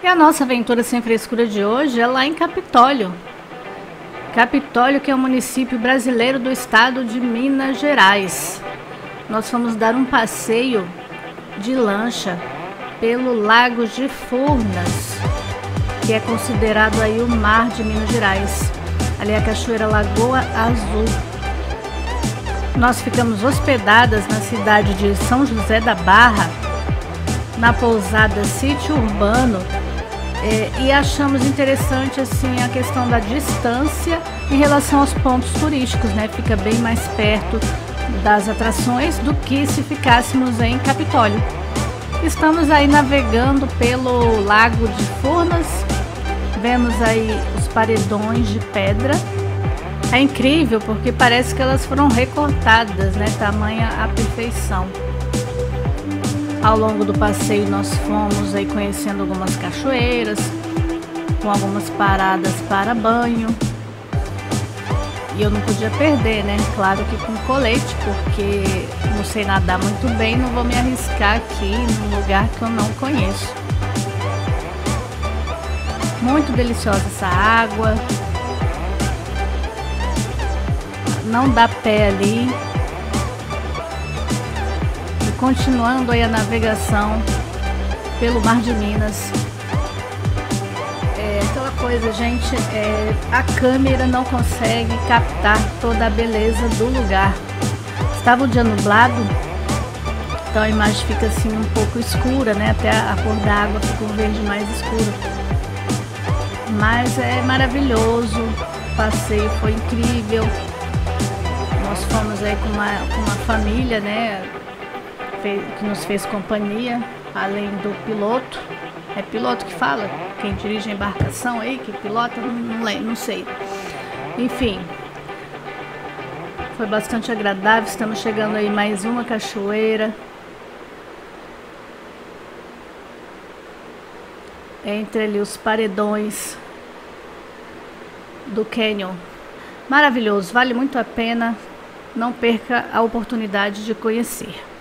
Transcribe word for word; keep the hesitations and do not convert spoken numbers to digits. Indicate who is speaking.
Speaker 1: E a nossa aventura sem frescura de hoje é lá em Capitólio. Capitólio, que é um município brasileiro do estado de Minas Gerais. Nós fomos dar um passeio de lancha pelo Lago de Furnas, que é considerado aí o mar de Minas Gerais. Ali é a Cachoeira Lagoa Azul. Nós ficamos hospedadas na cidade de São José da Barra, na pousada Sítio Urbano, é, e achamos interessante assim a questão da distância em relação aos pontos turísticos, né? Fica bem mais perto das atrações do que se ficássemos em Capitólio. Estamos aí navegando pelo Lago de Furnas, vemos aí os paredões de pedra. É incrível porque parece que elas foram recortadas, né? Tamanha a perfeição. Ao longo do passeio nós fomos aí conhecendo algumas cachoeiras, com algumas paradas para banho. E eu não podia perder, né? Claro que com colete, porque não sei nadar muito bem, não vou me arriscar aqui num lugar que eu não conheço. Muito deliciosa essa água. Não dá pé ali. Continuando aí a navegação pelo Mar de Minas. É aquela coisa, gente, é, a câmera não consegue captar toda a beleza do lugar. Estava o dia nublado, então a imagem fica assim um pouco escura, né? Até a cor da água fica um verde mais escuro. Mas é maravilhoso, o passeio foi incrível. Nós fomos aí com uma, com uma família, né? Que nos fez companhia, além do piloto. É piloto que fala? Quem dirige a embarcação aí, que pilota? Não, não, não sei. Enfim, foi bastante agradável. Estamos chegando aí mais uma cachoeira. Entre ali os paredões do Canyon. Maravilhoso, vale muito a pena. Não perca a oportunidade de conhecer.